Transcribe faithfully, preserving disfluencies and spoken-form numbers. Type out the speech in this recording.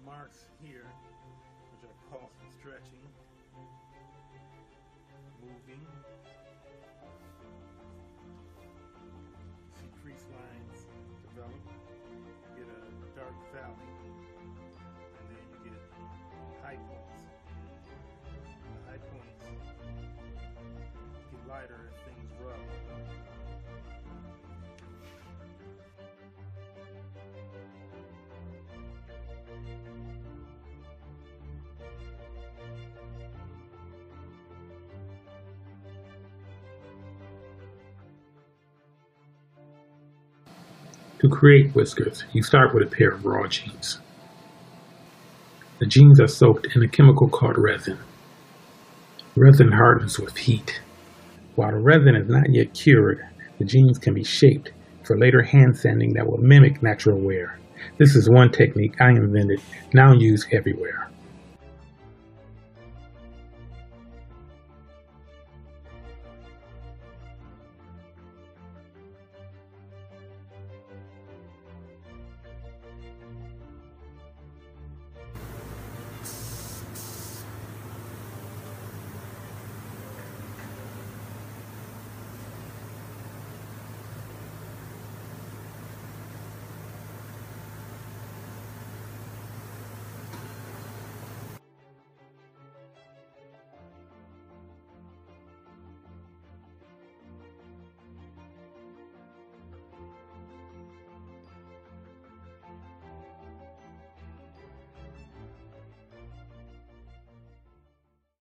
marks here, which are pulse and stretching, moving. You see crease lines develop. You get a dark valley, and then you get high points. The high points get lighter as things rub. To create whiskers, you start with a pair of raw jeans. The jeans are soaked in a chemical called resin. Resin hardens with heat. While the resin is not yet cured, the jeans can be shaped for later hand sanding that will mimic natural wear. This is one technique I invented, now used everywhere.